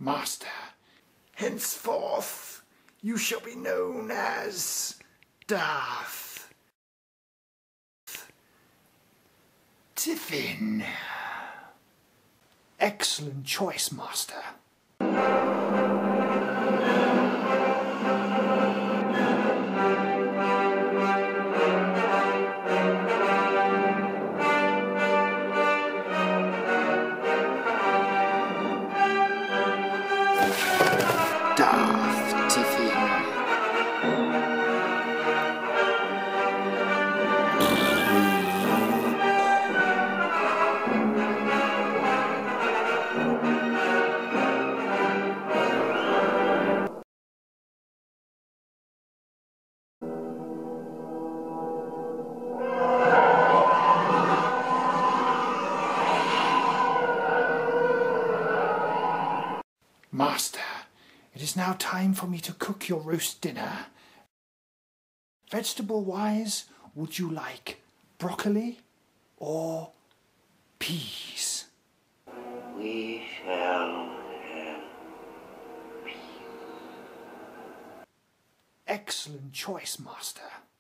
Master, henceforth you shall be known as Darth Tiffin. Excellent choice, Master. Darth Tiffin. Master, it is now time for me to cook your roast dinner. Vegetable-wise, would you like broccoli or peas? We shall have peace. Excellent choice, Master.